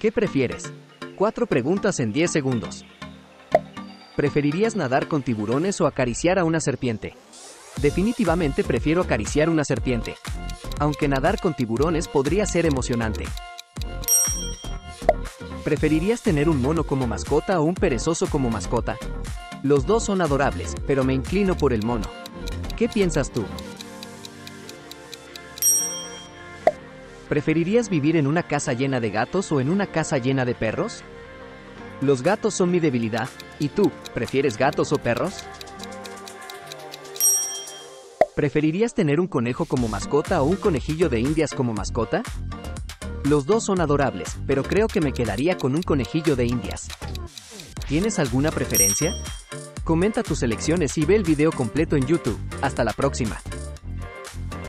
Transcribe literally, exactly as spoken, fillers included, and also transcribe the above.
¿Qué prefieres? Cuatro preguntas en diez segundos. ¿Preferirías nadar con tiburones o acariciar a una serpiente? Definitivamente prefiero acariciar una serpiente. Aunque nadar con tiburones podría ser emocionante. ¿Preferirías tener un mono como mascota o un perezoso como mascota? Los dos son adorables, pero me inclino por el mono. ¿Qué piensas tú? ¿Preferirías vivir en una casa llena de gatos o en una casa llena de perros? Los gatos son mi debilidad. ¿Y tú, prefieres gatos o perros? ¿Preferirías tener un conejo como mascota o un conejillo de indias como mascota? Los dos son adorables, pero creo que me quedaría con un conejillo de indias. ¿Tienes alguna preferencia? Comenta tus elecciones y ve el video completo en YouTube. Hasta la próxima.